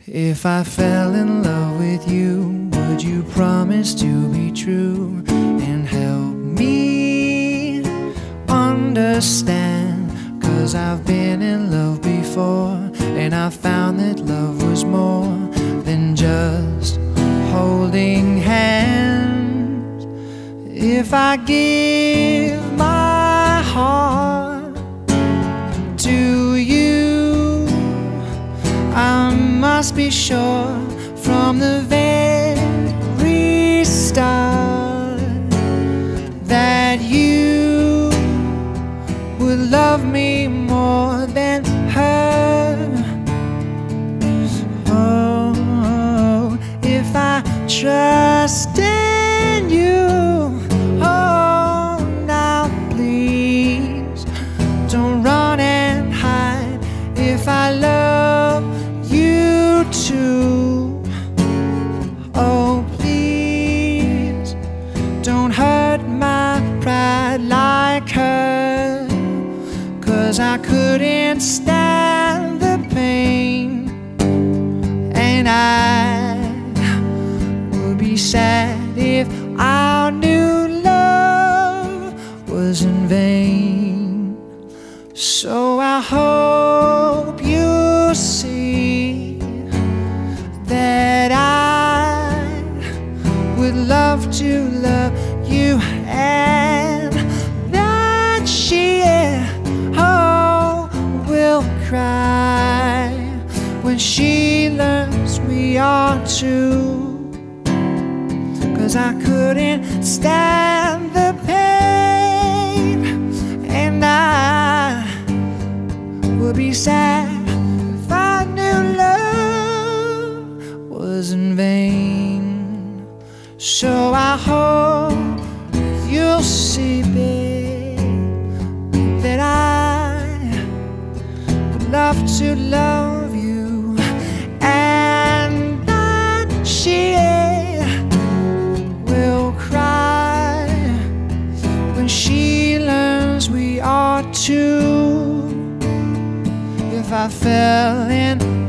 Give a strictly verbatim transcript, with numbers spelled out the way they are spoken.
If I fell in love with you, would you promise to be true and help me understand? 'Cause I've been in love before, and I found that love was more than just holding hands. If I give my heart to you, I must be sure from the very start that you would love me more than her. Oh, if I trust in you, oh, now please don't run and hide. If I love you too, oh please don't hurt my pride like her. 'Cause I couldn't stand the pain, and I would be sad if our new love was in vain. So I hope you see that I would love to love you, and that she oh will cry when she learns we are two. 'Cause I couldn't stand the pain, and I would be sad if I knew love was in vain. So I hope you'll see, babe, that I would love to love you, and that she will cry when she learns we are two. If I fell in